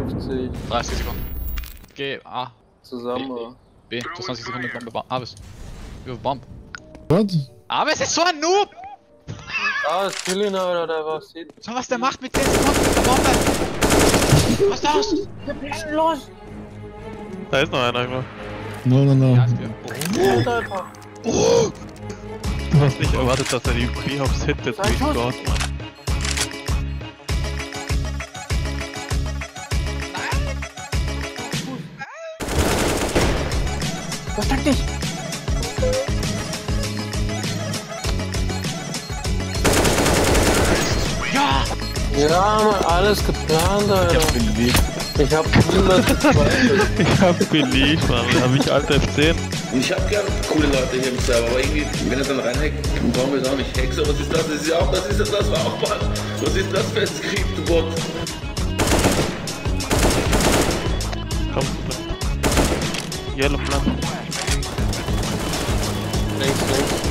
50. 30 Sekunden. Geh, A. Zusammen. B. Du hast 20 Sekunden Bombe. A bist. You have bomb. What? Aber es ist so ein Noob! Ah, ist Killiner oder der was sieht. So was der macht mit 10 Sekunden mit der Bombe! Was ist das? Los! Da ist noch einer irgendwo. No. Ja, ist der. Einfach. Du hast nicht erwartet, dass er die Pre-Hops hittet, wie Gott, Mann. Was sagt dich? Ja! Ja, Mann, alles geplant, Alter. Ich hab beliebt. Ich hab niemals gezweifelt. Ich hab beliebt, Mann. Hab ich Alt F10. Und ich hab gern coole Leute hier im Server, aber irgendwie, wenn er dann reinhackt, dann brauchen wir es auch nicht. Hexer, was ist das? Das ist ja auch, das war auch mal. Was ist das für ein Skript-Bot? Komm, Yellow Plan. Links.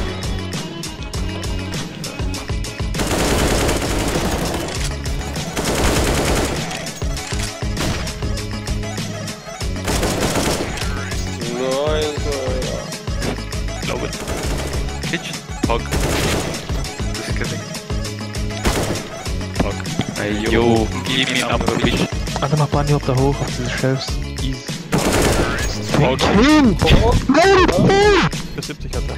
Ich glaube. Kitchen. Pog. Das ist Kitchen. Pog. Hey, yo. Gib mir ab, bitch. Warte mal, Bunny ob da hoch auf diese Shelves. Easy. Pog. Für 70 hat er.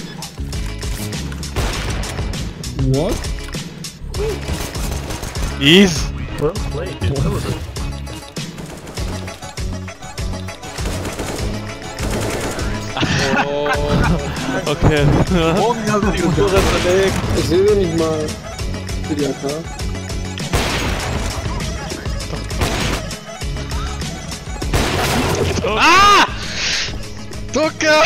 What? Easy. Oh. Okay. Morgen haben die Uhr verlegt. Ich sehe den nicht mal. Für die AK. Ah! Ducke!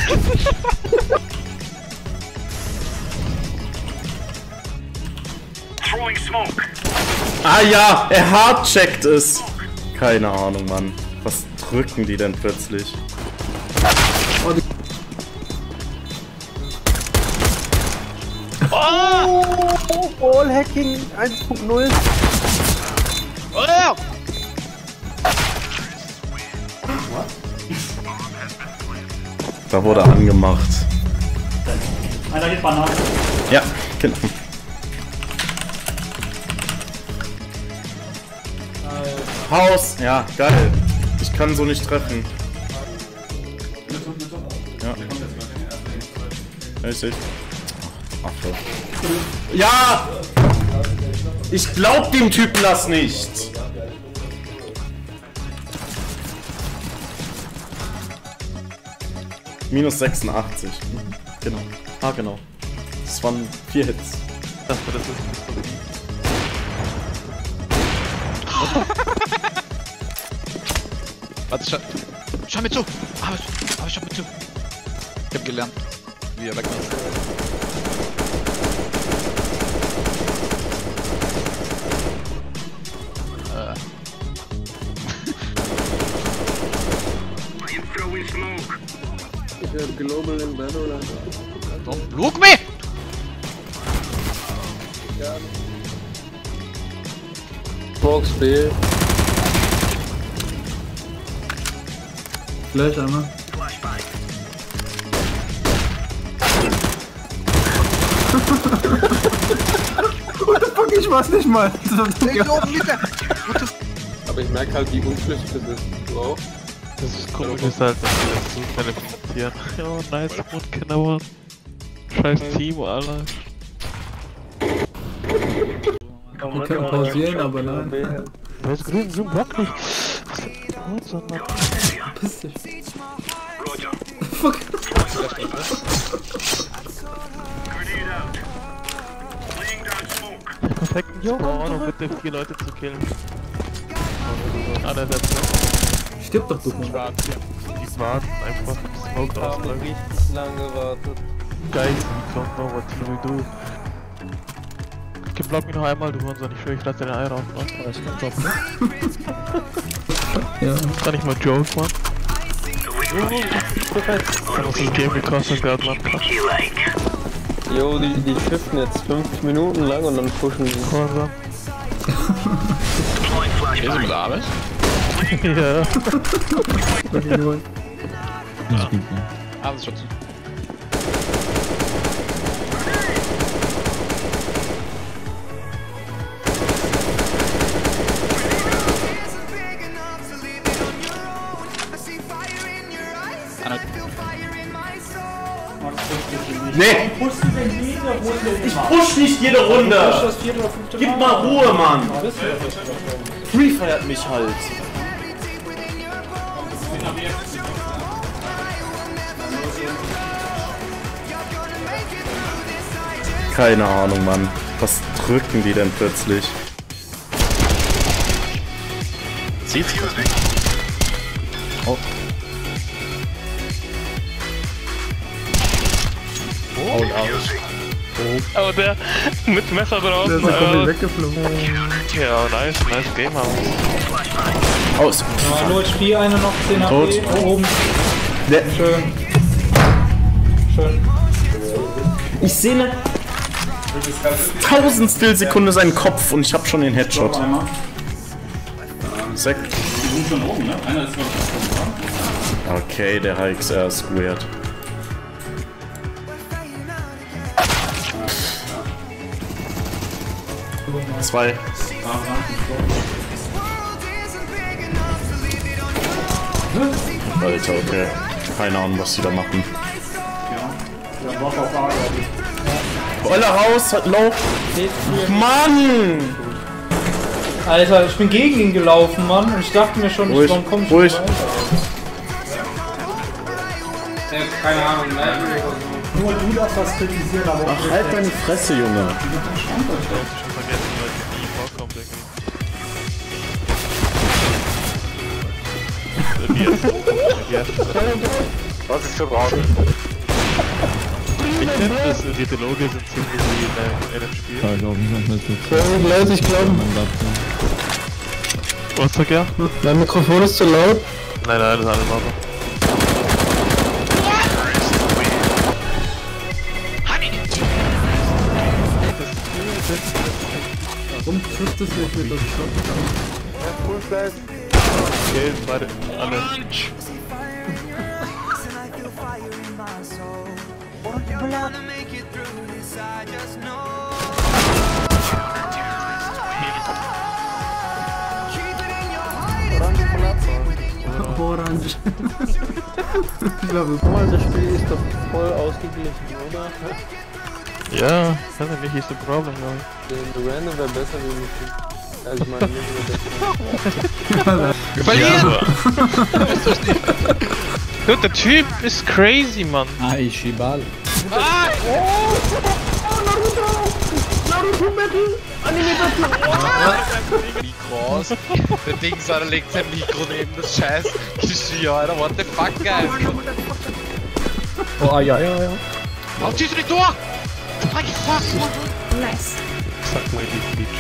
Ah ja, er hardcheckt es. Keine Ahnung, Mann. Was drücken die denn plötzlich? Wallhacking 1.0. Oh! Da wurde angemacht. Einer geht Banane. Ja, genau. Haus! Ja, geil. Ich kann so nicht treffen. Ja. Echt? Ach, Affe. Ja! Ich glaub dem Typen das nicht! Minus 86. Genau. Ah, genau. Das waren 4 Hits. Das ist Warte, schau mir zu! Aber schau mir zu! Ich hab gelernt, wie er weg ist. Ich werde Global in Battle. Don't look me! Box B. Gleich einmal. What the fuck, ich weiß nicht mal. Aber ich merke halt, wie unschlüssig das ist. Bro. Das ist komisch, ist halt, dass die das so qualifizieren. Ja, nice Mund, Kindermann. Scheiß Team, Alter. Wir können pausieren, aber nein. Wer ist grün? So ein Block nicht. Was für ein Mann? Piss dich. Fuck. Perfekten Spawn, um bitte 4 Leute zu killen. Ah, der setzt. Stirb doch, du Mann. Die warten einfach im Smoke Haben raus. richtig lang gewartet. Guys, we don't know what to do. Okay, block mich noch einmal, du Hurensohn, ich schwöre, ich lasse deine Eier auf, Mann. Das ist kein Job, ne? Ja. Das kann nicht mal Joke, Mann. Das ist das Game gekostet, gerade, Mann. Jo, die shiften jetzt 50 Minuten lang und dann pushen sie. Hurensohn. Hier sind wir da, was? Ja. Ist gut, ne? Ah, das ist schon zu. Nee! Ich push nicht jede Runde! Gib mal Ruhe, Mann! Free feiert mich halt! Keine Ahnung, Mann. Was drücken die denn plötzlich? Sieht's gut weg. Oh. Oh, der mit Messer draußen. Der ist komplett weggeflogen. Ja, nice Game, aber. Aus. Ja, nur HP, eine noch, 10 Tot. HP, oben. Der. Schön. Schön. Ich sehe eine Tausendstelsekunde seinen Kopf und ich hab schon den Headshot. Sek. Die sind schon oben, ne? Einer ist noch Okay, der HXR ist weird. Zwei. Alter, okay. Keine Ahnung, was die da machen. Oller raus, hat low. Mann! Alter, ich bin gegen ihn gelaufen, Mann. Und ich dachte mir schon, Ruhig, warum komm ich ruhig. nicht weiter? Keine Ahnung, nur du darfst das kritisieren, aber Ach, halt deine Fresse, Junge. Was ist für Braun? Ich finde, die Dialoge sind ziemlich wie in einem Spiel. Ja, glaub ich nicht. Leute, ich glaube, Was sag er? mein Mikrofon ist zu laut. Nein, das ist alles sauber. Warum trifft es nicht mit dem Shotgun? Okay, beide, alle. Orange. Ich glaube, guck mal, das Spiel ist doch voll ausgeglichen, oder? Ja, das ist nicht the problem, glaube Der Random wäre besser wie mich. Also ich meine, nicht nur Wir verlieren! Dude, der Typ ist crazy, Mann. Ai, Shibal. Mikros. Der Dings, Alter, legt sein Mikro neben das scheiß Geschirr, Alter. What the fuck, guys? Oh, ja. Warum ziehst du nicht durch? What the fuck? Nice. Sag mal die Beach.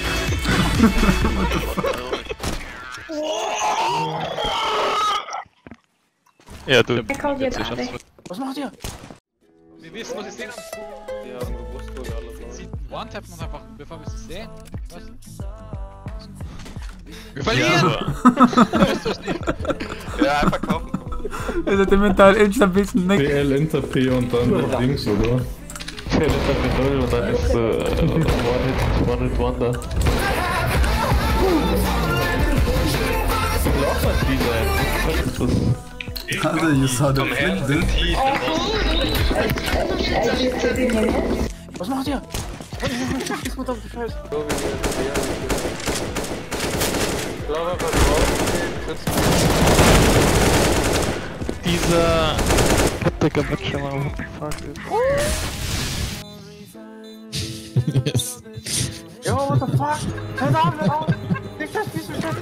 Ja, du. Er kommt jetzt alle. Was macht ihr? Wir wissen, was ich sehen haben. Wir haben gewusst, wo wir alles Sie one-tappen uns einfach, bevor wir es sehen. Was? Wir verlieren! Ja, einfach kaufen. Er hat mental instabil Nick. PL Interpre und dann noch links, oder? Ja, das hat mit 0 und dann ist One-Hit Wonder. Also, you saw the flip, dude. Was macht ihr? Dieser Haptiker wird schon mal, what the fuck ist. Yes. Yo, what the fuck? Hör auf! Nicht das, nicht das!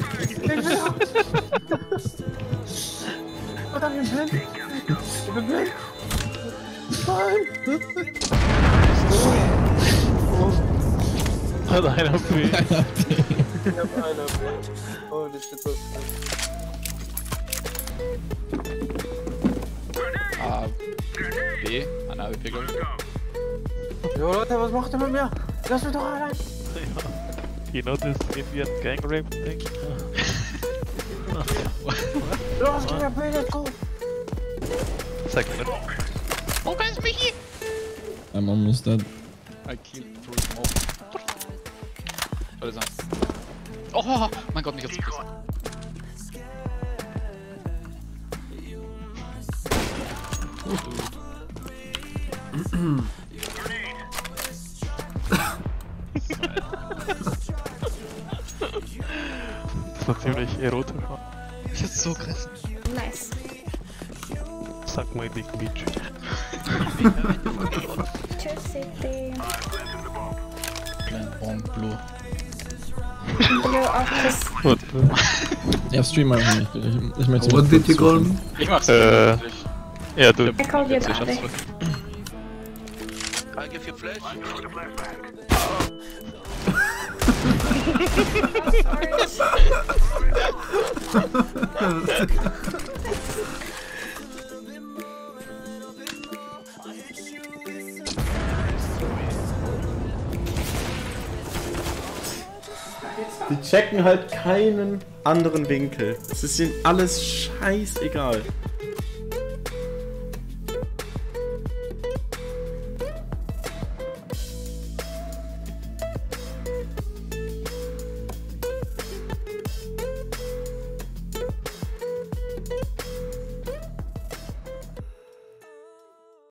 Verdammt, ich bin blind! Ich bin blind! Nein! Hat einer auf mich. Ich hab einer blind. Holy shit, was ist A, B, an A, B, glaube ich. das? Jo Leute, was macht ihr mit mir? Lass mich doch allein! You know this Indian gang rape thing? Zeig mir das. Oh, guys, Michi! I'm almost dead. I killed through smoke. Was ist das? Oh, mein Gott, mich hat's gefressen. Das war ziemlich erotisch. Ich hab's so gerissen. Nice. Suck my dick, bitch. City. Plant bomb blue. Blue Office. Gut. Ja, Streamer nicht. Ich möchte What did you call me? Ich mach's Ja, du. I called you daddy. I give you flash. Die checken halt keinen anderen Winkel. Es ist ihnen alles scheißegal.